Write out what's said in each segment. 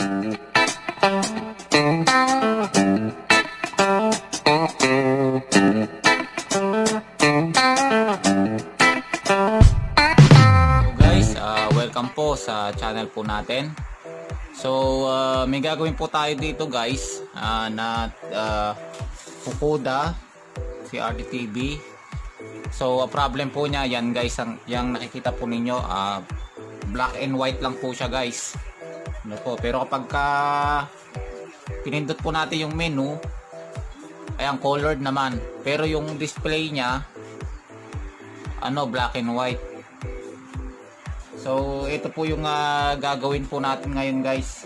Welcome po sa channel po natin. So may gagawin po tayo dito guys na Fukuda CRT TV. So problem po niya yan guys, yung nakikita po ninyo black and white lang po siya guys. Ano po, pero kapag pinindot po natin yung menu, ayan, colored naman, pero yung display niya black and white. So ito po yung gagawin po natin ngayon guys.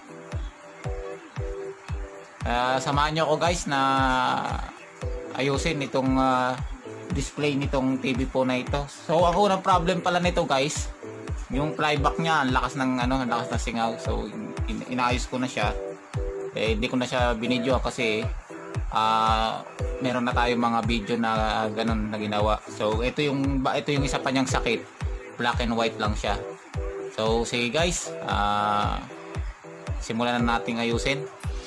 Samahan nyo ako guys na ayusin itong display nitong TV po na ito. So ang unang problem pala nito guys, yung flyback niya, ang lakas ng lakas ng singaw. So inaayos ko na siya. Hindi ko na siya binidyo kasi meron na tayong mga video na ganun na ginawa. So ito yung isa pa niyang sakit. Black and white lang siya. So sige guys, simulan na nating ayusin.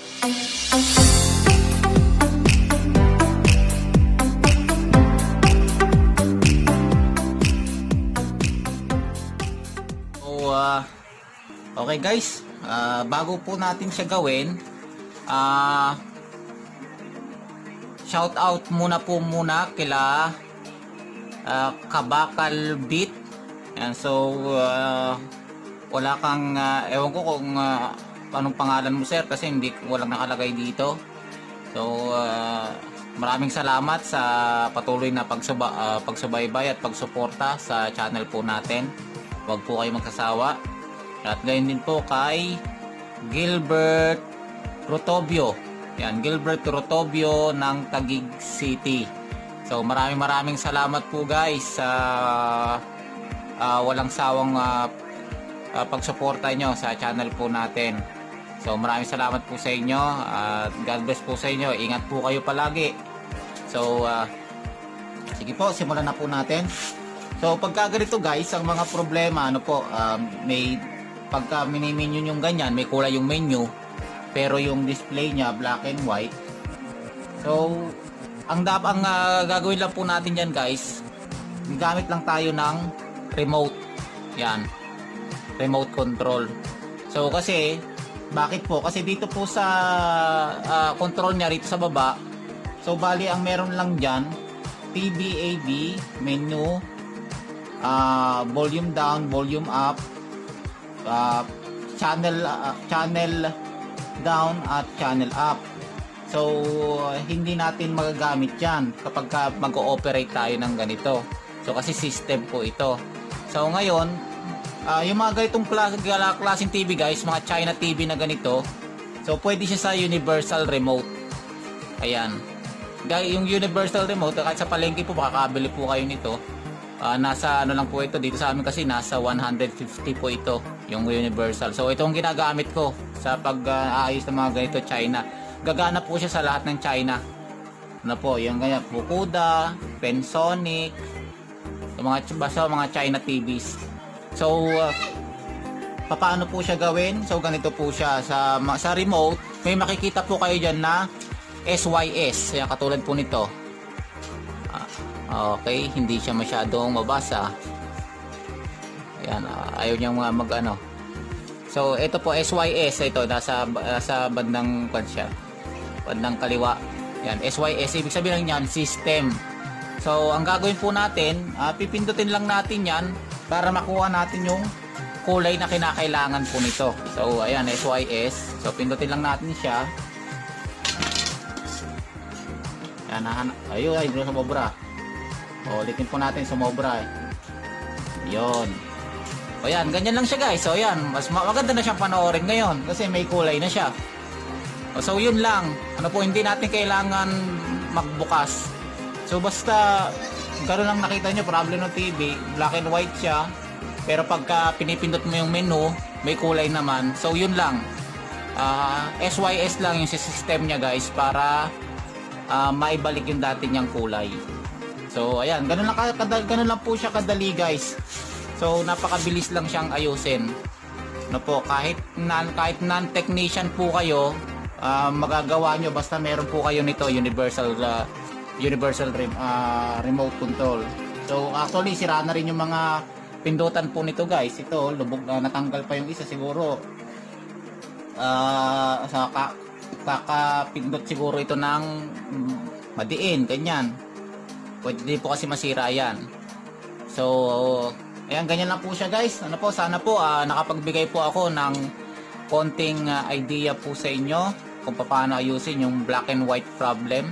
So okay guys, bago po natin siya gawin, shout out muna kila Kabakal Beat. And so wala kang ewan ko kung anong pangalan mo sir, kasi walang nakalagay dito. So maraming salamat sa patuloy na pagsubaybay at pagsuporta sa channel po natin. Huwag po kayo magsasawa. At gayon din po kay Gilbert Rotobio. Yan, Gilbert Rotobio ng Taguig City. So maraming salamat po guys sa walang sawang pagsuporta nyo sa channel po natin. So maraming salamat po sa inyo at God bless po sa inyo. Ingat po kayo palagi. So sige po, simulan na po natin. So pagka ganito guys, ang mga problema may pagka mini-menu yung ganyan, may kulay yung menu pero yung display niya black and white. So ang gagawin lang po natin yan guys, gamit lang tayo ng remote. Yan, remote control. So kasi bakit po? Kasi dito po sa control niya rito sa baba, so bali ang meron lang dyan TVAB menu, volume down, volume up, channel down at channel up. So hindi natin magagamit yan kapag mag-ooperate tayo ng ganito. So kasi system po ito. So ngayon, yung mga ganitong klaseng TV guys, mga China TV na ganito, so pwede siya sa universal remote. Ayan. Yung universal remote, kahit sa palengke po, makakabili po kayo nito. Nasa lang po ito, dito sa amin kasi nasa 150 po ito, yung universal. So ito ang ginagamit ko sa pag-aayos ng mga ganito China. Gagana po siya sa lahat ng China. Yung ganyan, Fukuda, Pensonic, basta mga China TVs. So paano po siya gawin? So ganito po siya sa remote, may makikita po kayo diyan na SYS, yan, katulad po nito. Okay, hindi siya masyadong mabasa. Ayan, ayaw niyang So ito po SYS, ito nasa bandang bandang kaliwa. Yan, SYS ibig sabihin niyan system. So ang gagawin po natin, pipindutin lang natin yan para makuha natin yung kulay na kinakailangan po nito. So ayan, SYS. So pindutin lang natin siya. Yan, ayun, sumobra. Ulitin po natin, sumobra. Yun. O yan, ganyan lang siya guys. So yan, mas maganda na siyang panoorin ngayon kasi may kulay na siya. So yun lang. Hindi natin kailangan magbukas. So basta gano'n lang nakita nyo, problem ng TV, black and white siya, pero pagka pinipindot mo yung menu, may kulay naman. So yun lang, SYS lang yung system niya guys, para maibalik yung dati niyang kulay. So ayan, gano'n lang po siya kadali guys. So napakabilis lang siyang ayusin. Ano po, kahit non-technician po kayo, magagawa nyo basta meron po kayo nito, universal remote control. So actually sira na rin yung mga pindutan po nito guys. Ito lubog, natanggal pa yung isa siguro. Sa kakapindot siguro ito ng madiin, ganyan. Pwede din po kasi masira yan. So ayan, ganyan lang po siya guys. Ano po, sana po nakapagbigay po ako ng konting idea po sa inyo kung paano ayusin yung black and white problem.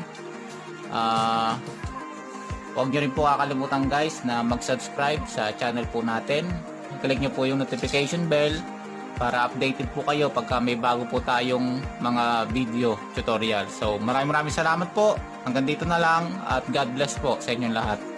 Huwag nyo rin po kakalimutan guys na mag-subscribe sa channel po natin. Click nyo po yung notification bell para updated po kayo pagka may bago po tayong mga video tutorial. So maraming salamat po. Hanggang dito na lang at God bless po sa inyong lahat.